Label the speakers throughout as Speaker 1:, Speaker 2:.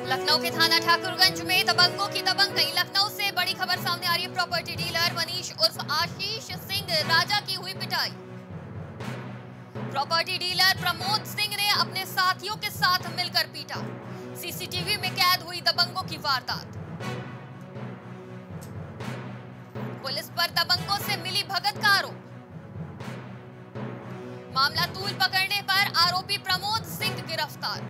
Speaker 1: लखनऊ के थाना ठाकुरगंज में दबंगों की दबंगई। लखनऊ से बड़ी खबर सामने आ रही है। प्रॉपर्टी डीलर मनीष उर्फ आशीष सिंह राजा की हुई पिटाई। प्रॉपर्टी डीलर प्रमोद सिंह ने अपने साथियों के साथ मिलकर पीटा। सीसीटीवी में कैद हुई दबंगों की वारदात। पुलिस पर दबंगों से मिली भगत का आरोप। मामला तूल पकड़ने पर आरोपी प्रमोद सिंह गिरफ्तार।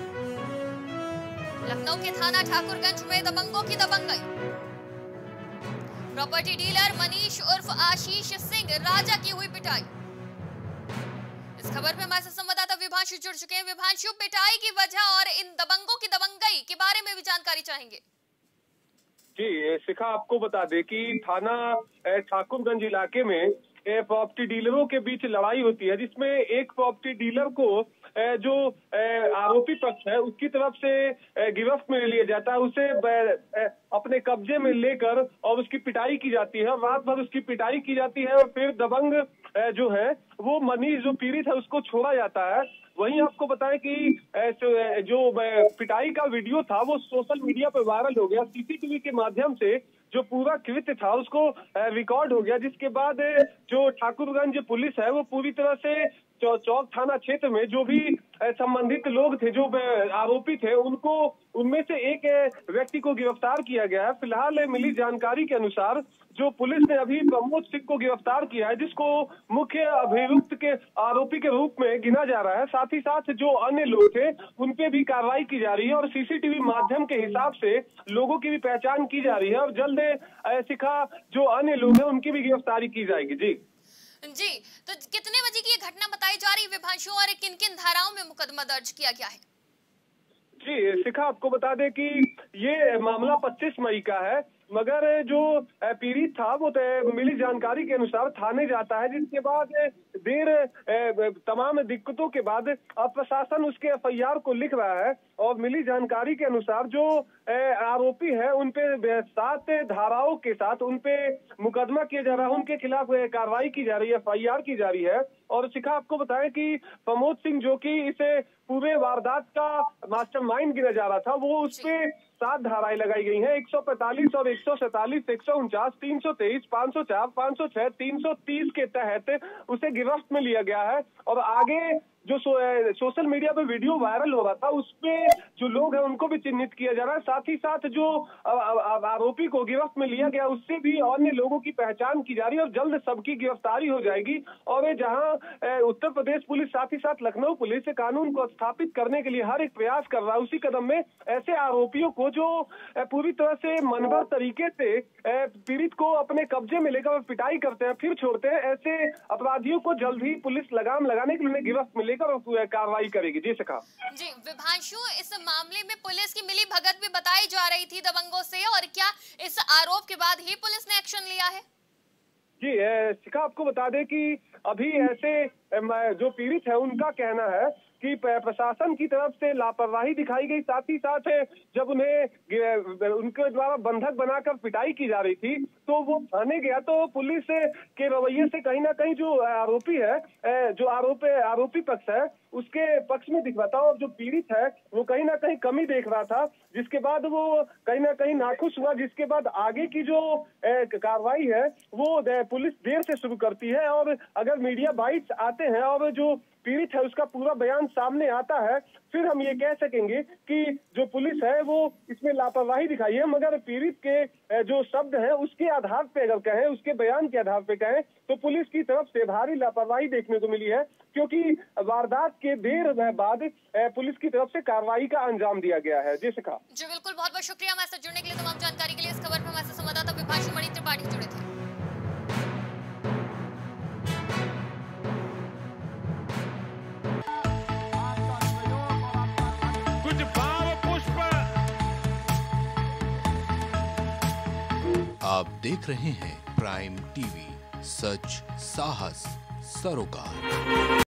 Speaker 1: लखनऊ के थाना ठाकुरगंज में दबंगों की दबंगई। प्रॉपर्टी डीलर मनीष उर्फ आशीष सिंह राजा की हुई पिटाई। इस खबर में हमारे संवाददाता विभांशु जुड़ चुके हैं। विभांशु, पिटाई की वजह और इन दबंगों की दबंगई के बारे में भी जानकारी चाहेंगे।
Speaker 2: जी शिखा, आपको बता दें कि थाना ठाकुरगंज इलाके में प्रॉपर्टी डीलरों के बीच लड़ाई होती है, जिसमें एक प्रॉपर्टी डीलर को जो आरोपी पक्ष है उसकी तरफ से गिरफ्त में लिया जाता है। उसे अपने कब्जे में लेकर और उसकी पिटाई की जाती है। रात भर उसकी पिटाई की जाती है और फिर दबंग जो है वो मनीष जो पीड़ित है उसको छोड़ा जाता है। वहीं आपको बताएं कि जो पिटाई का वीडियो था वो सोशल मीडिया पर वायरल हो गया। सीसीटीवी के माध्यम से जो पूरा कृत्य था उसको रिकॉर्ड हो गया, जिसके बाद जो ठाकुरगंज पुलिस है वो पूरी तरह से चौक थाना क्षेत्र में जो भी संबंधित लोग थे, जो आरोपी थे, उनमें से एक व्यक्ति को गिरफ्तार किया गया है। फिलहाल मिली जानकारी के अनुसार जो पुलिस ने अभी प्रमोद सिंह को गिरफ्तार किया है, जिसको मुख्य अभियुक्त के आरोपी के रूप में गिना जा रहा है। साथ ही साथ जो अन्य लोग थे उन पे भी कार्रवाई की जा रही है और सीसीटीवी माध्यम के हिसाब से लोगों की भी पहचान की जा रही है और जल्द शिखा जो अन्य लोग हैं उनकी भी गिरफ्तारी की जाएगी।
Speaker 1: जी, तो कितने बजे की ये घटना बताई जा रही है विभांशु, और किन किन धाराओं में मुकदमा दर्ज किया गया है?
Speaker 2: जी शिखा, आपको बता दें कि ये मामला 25 मई का है, मगर जो पीड़ित था वो मिली जानकारी के अनुसार थाने जाता है, जिसके बाद तमाम दिक्कतों के बाद अब प्रशासन उसके एफआईआर को लिख रहा है और मिली जानकारी के अनुसार जो आरोपी है उन पे 7 धाराओं के साथ उन पे मुकदमा किया जा रहा है, उनके खिलाफ कार्रवाई की जा रही है, एफआईआर की जा रही है। और शिखा, आपको बताएं कि प्रमोद सिंह जो कि इसे पूरे वारदात का मास्टरमाइंड गिना जा रहा था, वो उसपे 7 धाराएं लगाई गई हैं। 145 और 147, 149, 323, 504, 506, 330 के तहत उसे गिरफ्त में लिया गया है। और आगे जो सोशल मीडिया पे वीडियो वायरल हो रहा था उसपे जो लोग हैं उनको भी चिन्हित किया जा रहा है। साथ ही साथ जो आरोपी को गिरफ्त में लिया गया उससे भी अन्य लोगों की पहचान की जा रही है और जल्द सबकी गिरफ्तारी हो जाएगी। और जहां उत्तर प्रदेश पुलिस साथ ही साथ लखनऊ पुलिस कानून को स्थापित करने के लिए हर एक प्रयास कर रहा है, उसी कदम में ऐसे आरोपियों को जो पूरी तरह से मनभर तरीके से पीड़ित को अपने कब्जे में लेकर पिटाई करते हैं फिर छोड़ते हैं, ऐसे अपराधियों को जल्द ही पुलिस लगाम लगाने के लिए गिरफ्त में लेकर कार्रवाई करेगी। जी शिखा।
Speaker 1: जी विभांशु, इस मामले में पुलिस की मिली भगत भी बताई जा रही थी दबंगों से, और क्या इस आरोप के बाद ही पुलिस ने एक्शन लिया है?
Speaker 2: जी शिखा, आपको बता दें कि अभी ऐसे जो पीड़ित है उनका कहना है कि प्रशासन की तरफ से लापरवाही दिखाई गई। साथ ही साथ जब उन्हें उनके द्वारा बंधक बनाकर पिटाई की जा रही थी तो वो थाने गया तो पुलिस के रवैये से कहीं ना कहीं जो आरोपी है, जो आरोपी पक्ष है उसके पक्ष में दिख रहा था और जो पीड़ित है वो कहीं ना कहीं कमी देख रहा था, जिसके बाद वो कहीं ना कहीं नाखुश हुआ। जिसके बाद आगे की जो कार्रवाई है वो पुलिस देर से शुरू करती है और अगर मीडिया बाइट्स आते हैं और जो पीड़ित है उसका पूरा बयान सामने आता है, फिर हम ये कह सकेंगे कि जो पुलिस है वो इसमें लापरवाही दिखाई है। मगर पीड़ित के जो शब्द है उसके आधार पे अगर कहें, उसके बयान के आधार पे कहें तो पुलिस की तरफ से भारी लापरवाही देखने को मिली है, क्योंकि वारदात के देर बाद पुलिस की तरफ से कार्रवाई का अंजाम दिया गया है। जी शिखा।
Speaker 1: जी बिल्कुल, बहुत बहुत शुक्रिया हमारे साथ जुड़ने के लिए, तमाम जानकारी के लिए। इस खबर पर हमारे संवाददाता विभांशु मणि त्रिपाठी जुड़े थे।
Speaker 3: आप देख रहे हैं प्राइम टीवी, सच साहस सरोकार।